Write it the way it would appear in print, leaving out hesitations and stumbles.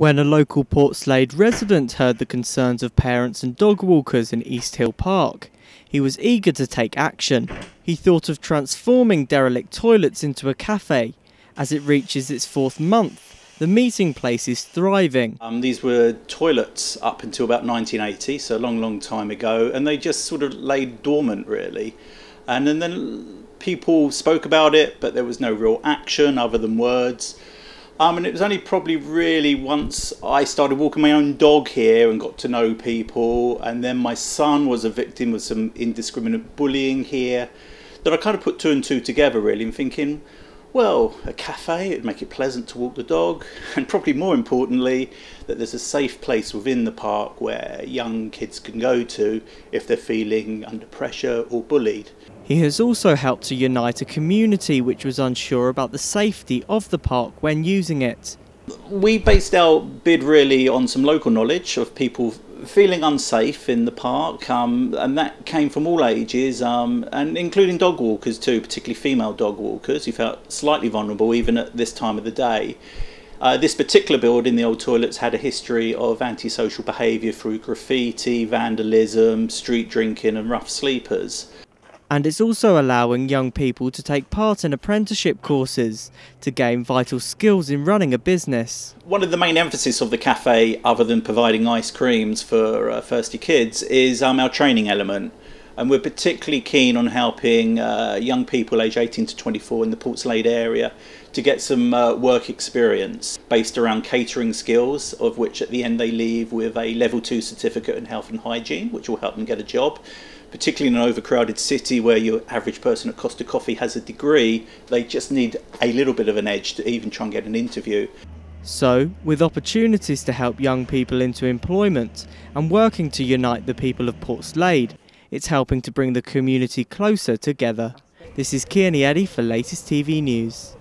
When a local Portslade resident heard the concerns of parents and dog walkers in East Hill Park, he was eager to take action. He thought of transforming derelict toilets into a cafe. As it reaches its 4th month, the meeting place is thriving. These were toilets up until about 1980, so a long time ago, and they just sort of lay dormant really. And then people spoke about it, but there was no real action other than words. And it was only probably really once I started walking my own dog here and got to know people, and then my son was a victim of some indiscriminate bullying here, that I kind of put 2 and 2 together really, and thinking, well, a cafe, it'd make it pleasant to walk the dog, and probably more importantly, that there's a safe place within the park where young kids can go to if they're feeling under pressure or bullied. He has also helped to unite a community which was unsure about the safety of the park when using it. We based our bid really on some local knowledge of people feeling unsafe in the park, and that came from all ages, and including dog walkers too, particularly female dog walkers who felt slightly vulnerable even at this time of the day. This particular building, the old toilets, had a history of antisocial behaviour through graffiti, vandalism, street drinking and rough sleepers. And it's also allowing young people to take part in apprenticeship courses to gain vital skills in running a business. One of the main emphasis of the cafe, other than providing ice creams for first year kids, is our training element. And we're particularly keen on helping young people aged 18 to 24 in the Portslade area to get some work experience based around catering skills, of which at the end they leave with a level 2 certificate in health and hygiene, which will help them get a job. Particularly in an overcrowded city where your average person at Costa Coffee has a degree, they just need a little bit of an edge to even try and get an interview. So, with opportunities to help young people into employment and working to unite the people of Portslade, it's helping to bring the community closer together. This is Ceirney for Latest TV News.